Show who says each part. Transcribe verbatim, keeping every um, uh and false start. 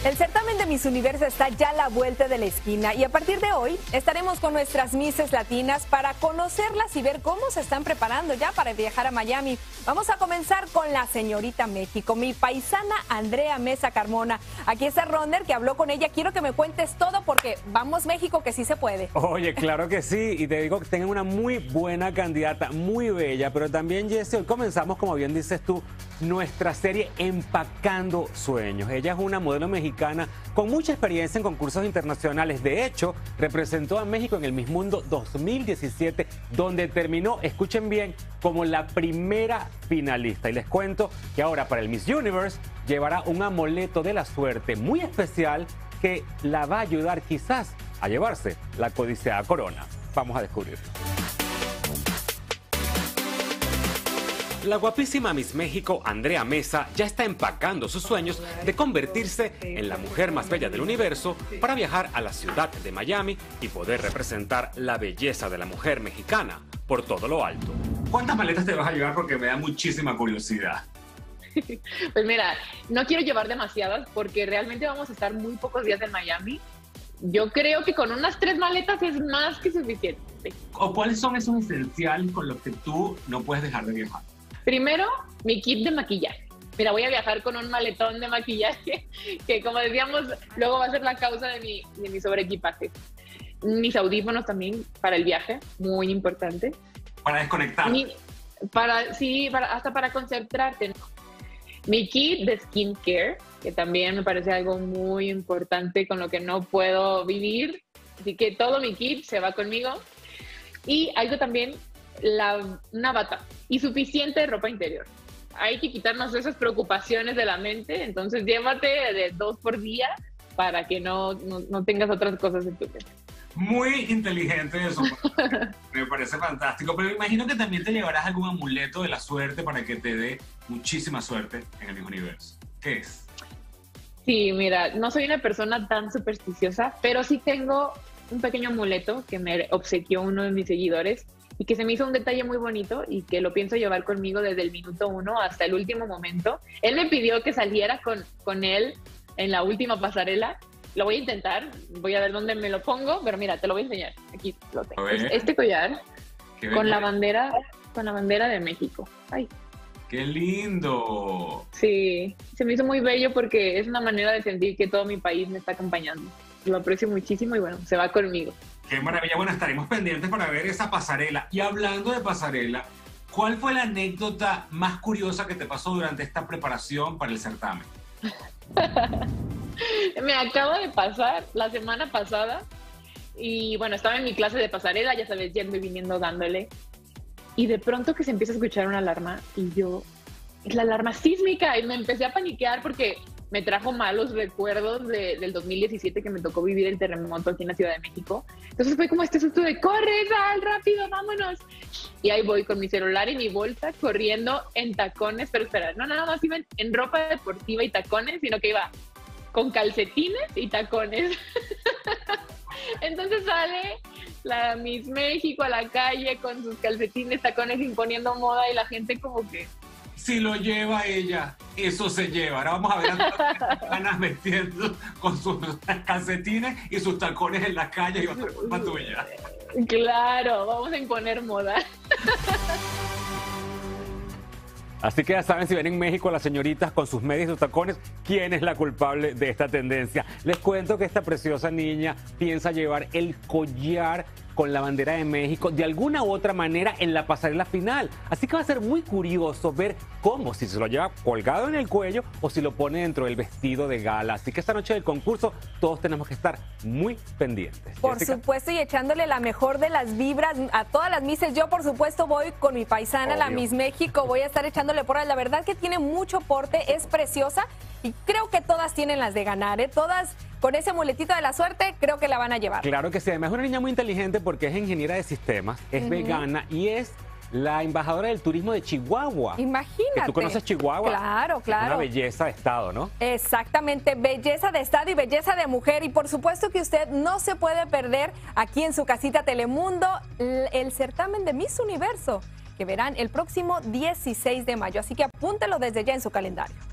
Speaker 1: El certamen de Miss Universo está ya a la vuelta de la esquina y a partir de hoy estaremos con nuestras Misses latinas para conocerlas y ver cómo se están preparando ya para viajar a Miami. Vamos a comenzar con la señorita México, mi paisana Andrea Mesa Carmona. Aquí está Ronder, que habló con ella. Quiero que me cuentes todo porque vamos México, que sí se puede.
Speaker 2: Oye, claro que sí, y te digo que tengan una muy buena candidata, muy bella, pero también, Jessy, hoy comenzamos, como bien dices tú, nuestra serie Empacando Sueños. Ella es una modelo mexicana con mucha experiencia en concursos internacionales. De hecho, representó a México en el Miss Mundo dos mil diecisiete, donde terminó, escuchen bien, como la primera finalista. Y les cuento que ahora para el Miss Universe llevará un amuleto de la suerte muy especial que la va a ayudar quizás a llevarse la codiciada corona. Vamos a descubrir. La guapísima Miss México, Andrea Mesa, ya está empacando sus sueños de convertirse en la mujer más bella del universo para viajar a la ciudad de Miami y poder representar la belleza de la mujer mexicana por todo lo alto.
Speaker 3: ¿Cuántas maletas te vas a llevar? Porque me da muchísima curiosidad.
Speaker 4: Pues mira, no quiero llevar demasiadas porque realmente vamos a estar muy pocos días en Miami. Yo creo que con unas tres maletas es más que suficiente.
Speaker 3: ¿O cuáles son esos esenciales con los que tú no puedes dejar de viajar?
Speaker 4: Primero, mi kit de maquillaje. Mira, voy a viajar con un maletón de maquillaje que, como decíamos, luego va a ser la causa de mi, de mi sobreequipaje. Mis audífonos también para el viaje, muy importante.
Speaker 3: Para desconectar.
Speaker 4: Mi, para, sí, para, hasta para concentrarte. Mi kit de skincare, que también me parece algo muy importante con lo que no puedo vivir. Así que todo mi kit se va conmigo. Y algo también, la, una bata y suficiente ropa interior. Hay que quitarnos esas preocupaciones de la mente, entonces llévate de dos por día para que no, no, no tengas otras cosas en tu mente.
Speaker 3: Muy inteligente eso, me parece fantástico, pero imagino que también te llevarás algún amuleto de la suerte para que te dé muchísima suerte en el Miss Universo. ¿Qué es?
Speaker 4: Sí, mira, no soy una persona tan supersticiosa, pero sí tengo un pequeño amuleto que me obsequió uno de mis seguidores y que se me hizo un detalle muy bonito y que lo pienso llevar conmigo desde el minuto uno hasta el último momento. Él me pidió que saliera con, con él en la última pasarela. Lo voy a intentar, voy a ver dónde me lo pongo, pero mira, te lo voy a enseñar. Aquí lo tengo. Es este collar con la bandera, con la bandera de México. Ay.
Speaker 3: ¡Qué lindo!
Speaker 4: Sí, se me hizo muy bello porque es una manera de sentir que todo mi país me está acompañando. Lo aprecio muchísimo y bueno, se va conmigo.
Speaker 3: ¡Qué maravilla! Bueno, estaremos pendientes para ver esa pasarela. Y hablando de pasarela, ¿cuál fue la anécdota más curiosa que te pasó durante esta preparación para el certamen?
Speaker 4: Me acaba de pasar la semana pasada y bueno, estaba en mi clase de pasarela, ya sabes, yendo y viniendo dándole. Y de pronto que se empieza a escuchar una alarma y yo, es la alarma sísmica, y me empecé a paniquear porque me trajo malos recuerdos de, del dos mil diecisiete que me tocó vivir el terremoto aquí en la Ciudad de México. Entonces fue como este susto de, corre, sal, rápido, vámonos. Y ahí voy con mi celular y mi bolsa corriendo en tacones, pero espera, no nada más iba en, en ropa deportiva y tacones, sino que iba con calcetines y tacones. Entonces sale la Miss México a la calle con sus calcetines, tacones, imponiendo moda y la gente como que...
Speaker 3: Si lo lleva ella, eso se lleva. Ahora vamos a ver a todas las mexicanas vestiendo con sus calcetines y sus tacones en la calle y otra culpa tuya.
Speaker 4: Claro, vamos a imponer moda.
Speaker 2: Así que ya saben, si ven en México a las señoritas con sus medias y sus tacones, ¿quién es la culpable de esta tendencia? Les cuento que esta preciosa niña piensa llevar el collar con la bandera de México de alguna u otra manera en la pasarela final. Así que va a ser muy curioso ver cómo, si se lo lleva colgado en el cuello o si lo pone dentro del vestido de gala. Así que esta noche del concurso todos tenemos que estar muy pendientes.
Speaker 1: Por
Speaker 2: Jessica.
Speaker 1: supuesto, y echándole la mejor de las vibras a todas las Misses. Yo, por supuesto, voy con mi paisana,
Speaker 2: Obvio.
Speaker 1: la Miss México. Voy a estar echándole porras. La verdad que tiene mucho porte, es preciosa y creo que todas tienen las de ganar, ¿eh? Todas con ese muletito de la suerte, creo que la van a llevar.
Speaker 2: Claro que sí, además es una niña muy inteligente porque es ingeniera de sistemas, es uh-huh. vegana y es la embajadora del turismo de Chihuahua.
Speaker 1: Imagínate.
Speaker 2: Que tú conoces Chihuahua.
Speaker 1: Claro, claro.
Speaker 2: Una belleza de estado, ¿no?
Speaker 1: Exactamente, belleza de estado y belleza de mujer. Y por supuesto que usted no se puede perder aquí en su casita Telemundo el certamen de Miss Universo, que verán el próximo dieciséis de mayo. Así que apúntelo desde ya en su calendario.